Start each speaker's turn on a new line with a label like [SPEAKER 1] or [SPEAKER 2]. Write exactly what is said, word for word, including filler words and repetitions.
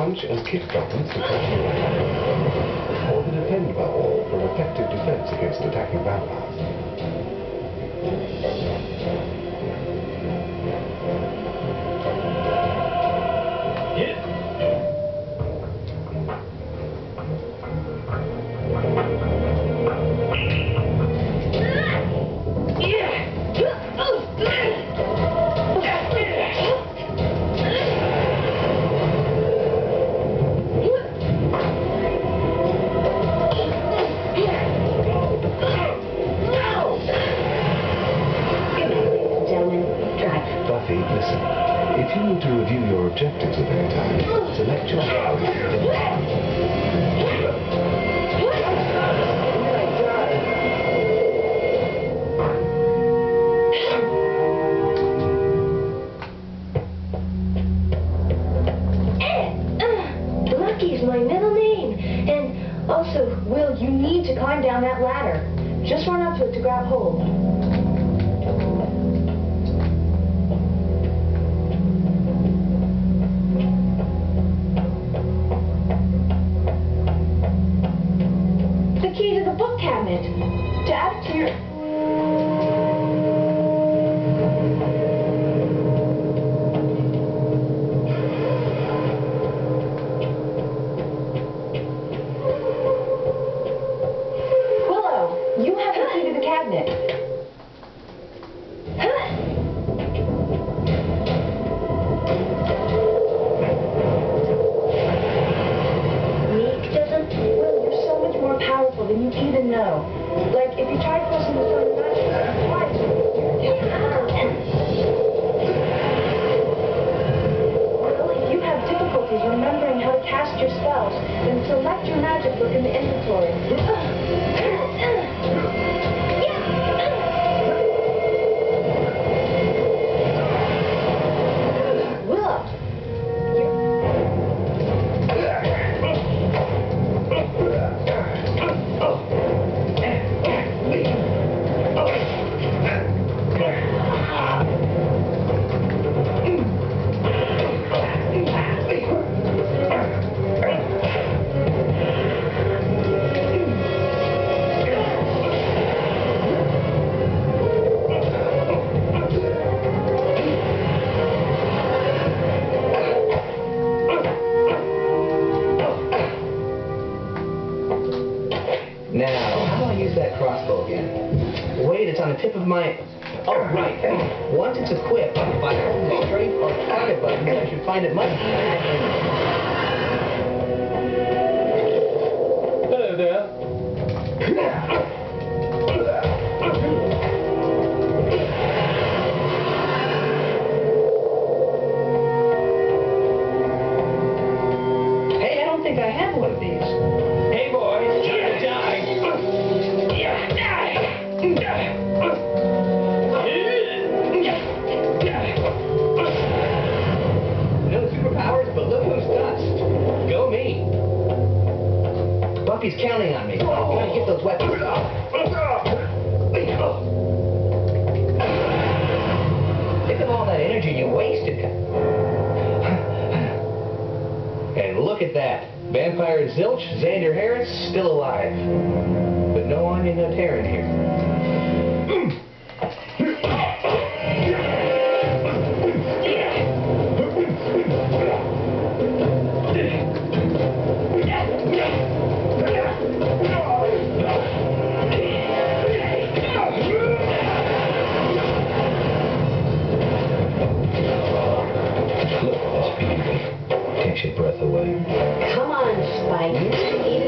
[SPEAKER 1] punch and kick buttons to touch the weapon, or the defend button for effective defense against attacking vampires. Listen, if you need to review your objectives at any time, select your
[SPEAKER 2] Lucky is my middle name. And also, Will, you need to climb down that ladder. Just run up to it to grab hold. Key to the book cabinet. To add it to your... Willow, you have the key to the cabinet. Powerful than you even know. Like, if you try pressing the button twice, well, if you have difficulties remembering how to cast your spells, then select your magic book in the inventory.
[SPEAKER 3] Now, how do I use that crossbow again? Wait, it's on the tip of my... Oh, right. Once it's equipped, if I hold the straight or target button, I should find it much easier.
[SPEAKER 4] Hello there.
[SPEAKER 3] Hey, I don't think I have one of these.
[SPEAKER 4] Hey, boys, time to die.
[SPEAKER 3] No superpowers, but look who's dust. Go me. Buffy's counting on me. I'm gonna get those weapons. Think of all that energy you wasted. And look at that. Vampire Zilch, Xander Harris, still alive. But no Anya, no Terran here. Look at this beauty. Takes your breath away.
[SPEAKER 2] Come on, Spike.